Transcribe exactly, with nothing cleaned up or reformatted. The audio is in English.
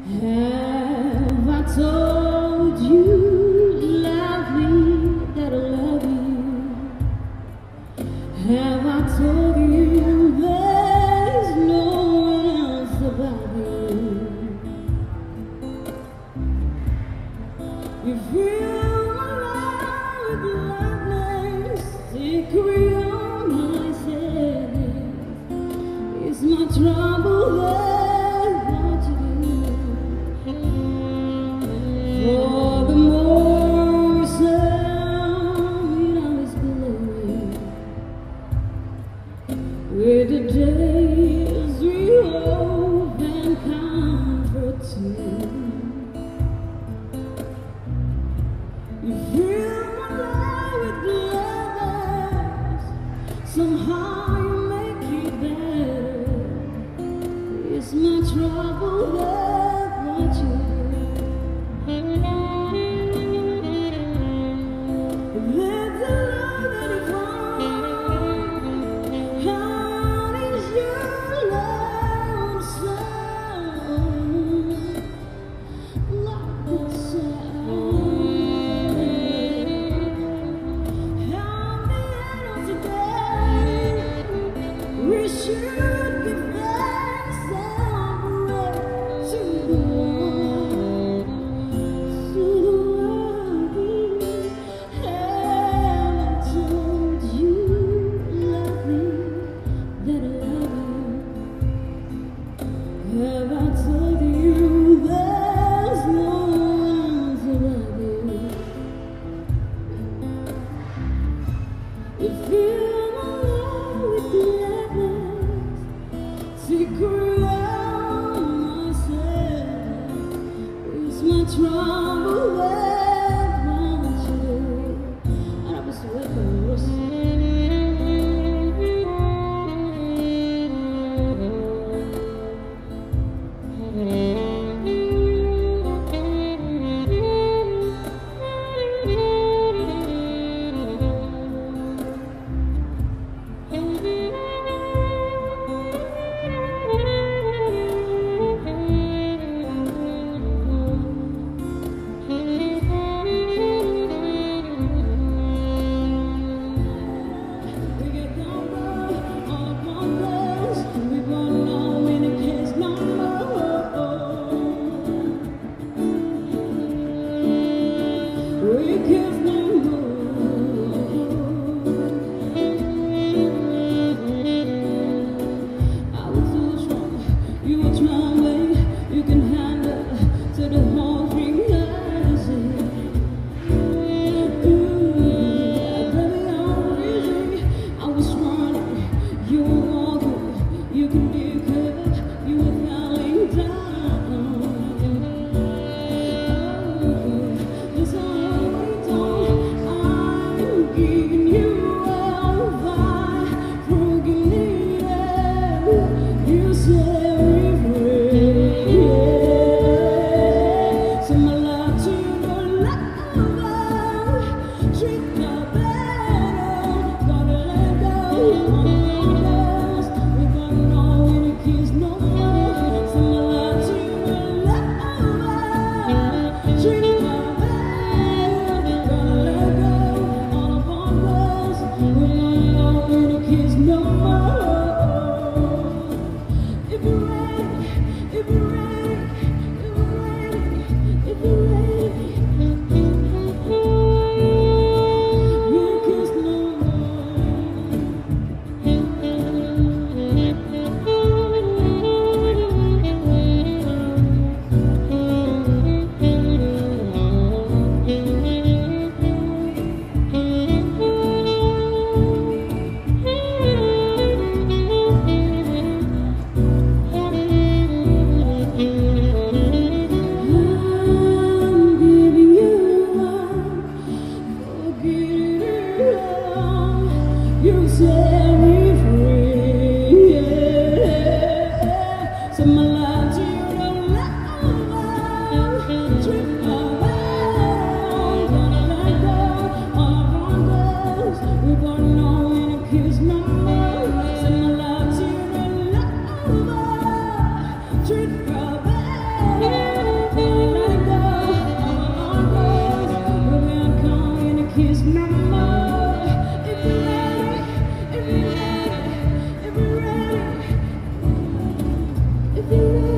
Have I told you, lovely, that I love you? Have I told you there's no one else above you? You fill my life with gladness, secret on my sadness. It's my trouble that what you do. For the more sound, you always believe. With the days we hope and comfort too. You fill my life with gladness. Somehow you make it better. It's my trouble that what you do. Let the love that you find. How is your love sound? Like the sound. Help me out today. We should give thanks and praise to the one, to the one. Have I told you, lovely, that I love you? Have I told you there's no one to love you? You fill my life with gladness, secret on myself. It's my trouble that wants you. Ana pessoa que we're gonna know If you